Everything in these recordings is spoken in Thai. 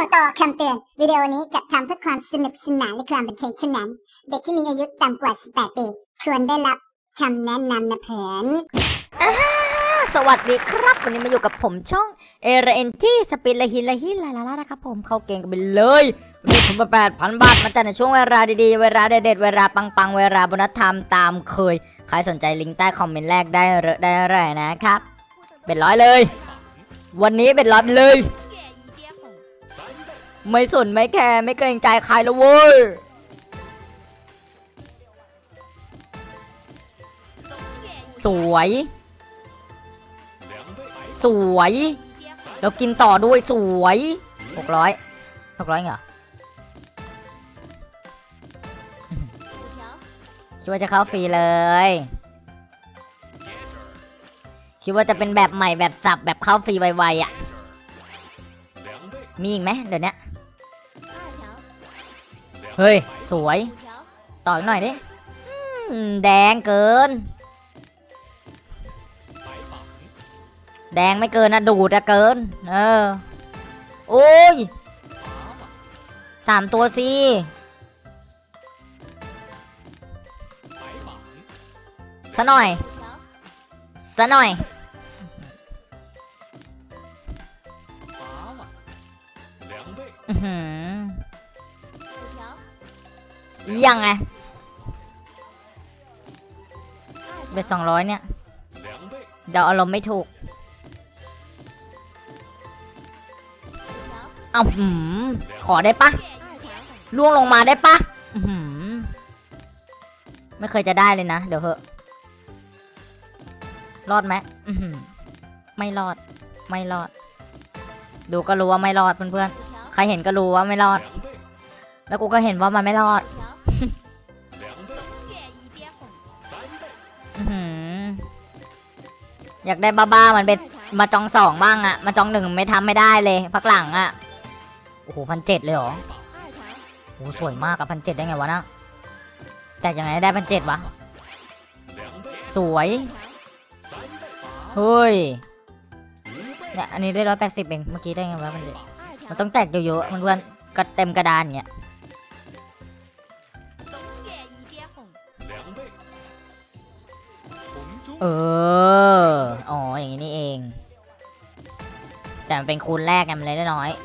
ต่อคำเตือนวิดีโอนี้จัดทำเพื่อความสนุกสนานและความบันเทิงเท่านั้นเด็กที่มีอายุต่ำกว่า 18 ปีควรได้รับคำแนะนำนะเพื่อนสวัสดีครับวันนี้มาอยู่กับผมช่องเอเรนจี้สปินละฮินลานะครับผมเข้าเกมกันไปเลยมีผมมา8,000 บาทมาจากในช่วงเวลาดีๆเวลาเด็ดๆเวลาปังๆเวลาโบนัสไทม์ตามเคยใครสนใจลิงก์ใต้คอมเมนต์แรกได้เลยนะครับเป็นร้อยเลยวันนี้เป็นร้อยเลยไม่สนไม่แคร์ไม่เกรงใจใครแล้วเว้ยสวยแล้วกินต่อด้วยสวย600เหรอคิดว่าจะเข้าฟรีเลยคิดว่าจะเป็นแบบใหม่แบบสับแบบเข้าฟรีไวๆอ่ะมีอีกไหมเดี๋ยวนี้เฮ้ยสวยต่ออีกหน่อยดิแดงเกินแดงไม่เกินนะดูดอะเกินโอ้ย3 ตัวสิซะหน่อยยังไงเบ็ด200เนี่ยเดาอารมณ์ไม่ถูกเอาขอได้ปะล่วงลงมาได้ปะไม่เคยจะได้เลยนะเดี๋ยวเหอะรอดไหมไม่รอดดูก็รู้ว่าไม่รอดเพื่อนๆใครเห็นก็รู้ว่าไม่รอดแล้วกูก็เห็นว่ามันไม่รอดอยากได้บ้าๆมันเป็นมาจอง2บ้างอะมาจอง1ไม่ทำไม่ได้เลยพักหลังอะโอ้โห1,700เลยเหรอโอ้สวยมากกับ1,700ได้ไงวะนะแจกยังไงได้1,700วะสวยเฮ้ยเนี่ยอันนี้ได้180เองเมื่อกี้ได้ไงวะมันต้องแตกเยอะๆมันเพื่อนกระเต็มกระดานอย่างเงี้ยอ๋ออย่างนี้นี่เองแต่มันเป็นคูณแรกไงมันเลยได้น้อย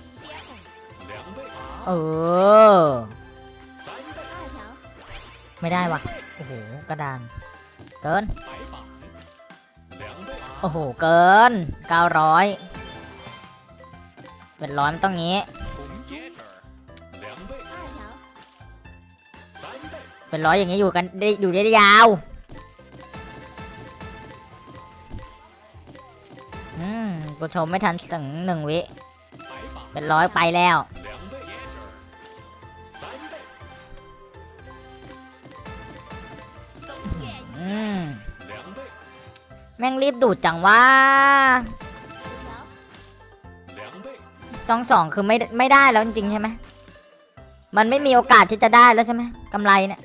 ไม่ได้วะโอ้โหกระดานเกินโอ้โหเกิน900เป็น100มันต้องงี้เป็น100อย่างนี้อยู่กันได้อยู่ได้ยาวกูชมไม่ทันถึง1 วิเป็น100ไปแล้วแม่งรีบดูดจังว่าต้อง2คือไม่ได้แล้วจริงๆใช่ไหมมันไม่มีโอกาสที่จะได้แล้วใช่ไหมกำไรเนี่ย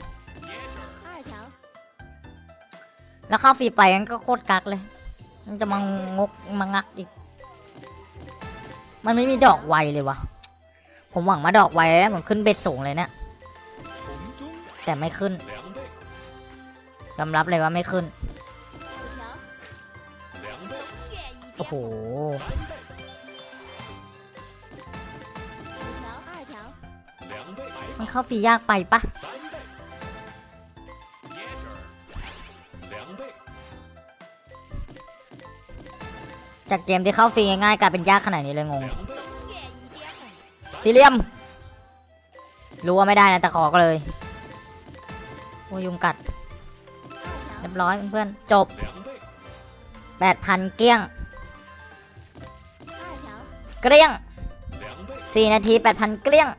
แล้วเข้าฟรีไปงั้นก็โคตรกักเลยมันจะมางักอีกมันไม่มีดอกไวเลยวะผมหวังมาดอกไวแล้วผมขึ้นเบ็ดสูงเลยเนี่ยแต่ไม่ขึ้นยอมรับเลยว่าไม่ขึ้นโอ้โหมันเข้าฟรียากไปปะจากเกมที่เข้าฟรีง่ายๆกลายเป็นยากขนาดนี้เลยงงซีเรียมรู้ว่าไม่ได้นะแต่ขอก็เลยโอ้ยุงกัดเรียบร้อยเพื่อนจบ8,000เกลี้ยง4 นาที 8,000 เกลี้ยง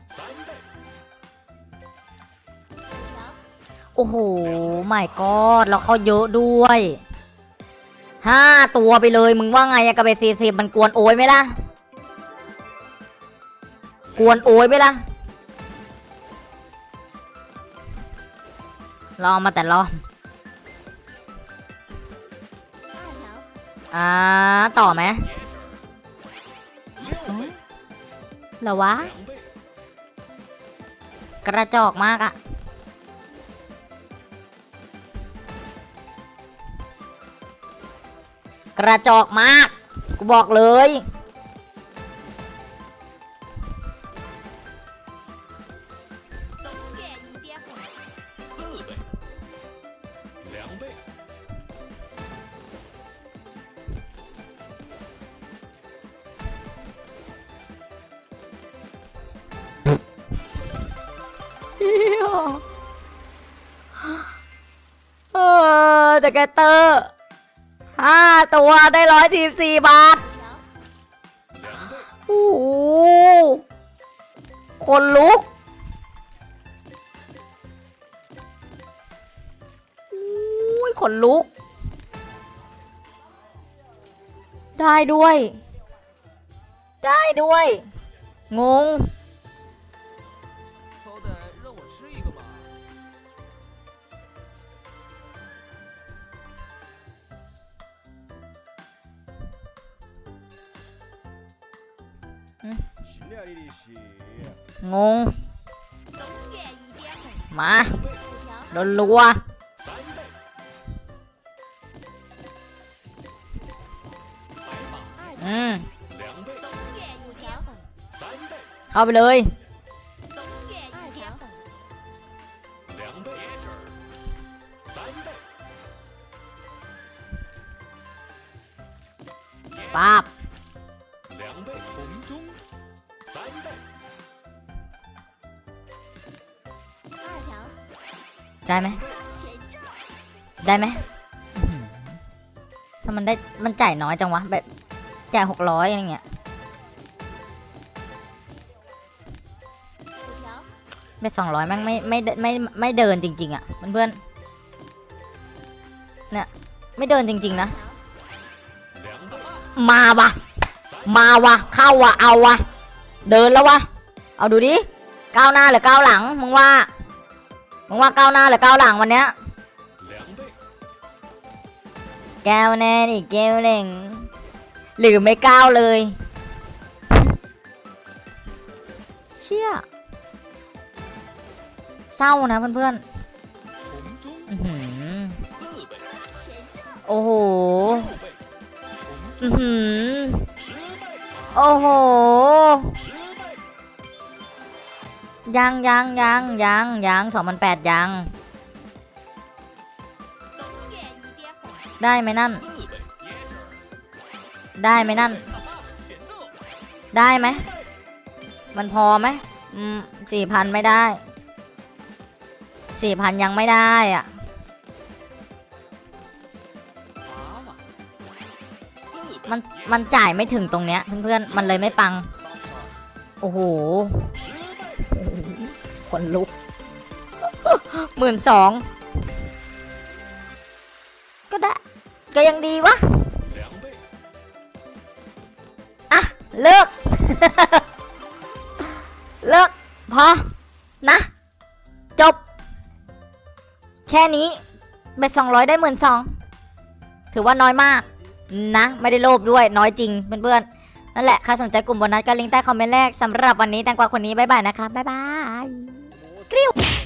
โอ้โหไม่ก็เราเข้าเยอะด้วย5 ตัวไปเลยมึงว่าไงอะกับไป40มันกวนโอยไหมล่ะรอมาแต่รอต่อไหมเหรอวะกระจอกมากอะกระจอกมากกูบอกเลยสเก็ตเตอร์5 ตัวได้114 บาทโอ้โหคนลุกขนลุกได้ด้วยงงงงมาโดนรัวเข้าไปเลยป๊าบได้ไหมถ้ามันจ่ายน้อยจังวะแบบจ่าย600อะไรเงี้ยไม่200แม่งไม่เดินจริงๆอ่ะเพื่อนเนี่ยไม่เดินจริงๆนะมาวะเข้าวะเอาวะเดินแล้ววะเอาดูดิก้าวหน้าหรือก้าวหลังมึงว่าก้าวหน้าหรือก้าวหลังวันเนี้ยแก้วแน่นี่แก้วเล่งหรือไม่ก้าวเลยเชี่ยเศร้านะเพื่อนๆโอ้โหโอ้โหยัง2,800ยังได้ไหมนั่นได้ไหมมันพอไหม4,000ไม่ได้4,000ยังไม่ได้อ่ะมันจ่ายไม่ถึงตรงเนี้ยเพื่อนๆมันเลยไม่ปังโอ้โหคนลุก12,000ก็ได้ก็ยังดีวะอ่ะเลิก พอนะจบแค่นี้เบ็ด200ได้12,000ถือว่าน้อยมากนะไม่ได้โลภด้วยน้อยจริงเพื่อนๆนั่นแหละใครสนใจกลุ่มโบนัสก็ลิงก์ใต้คอมเมนต์แรกสำหรับวันนี้แตงกวาคนนี้บ๊ายบายนะคะบ๊ายบายกริ้ว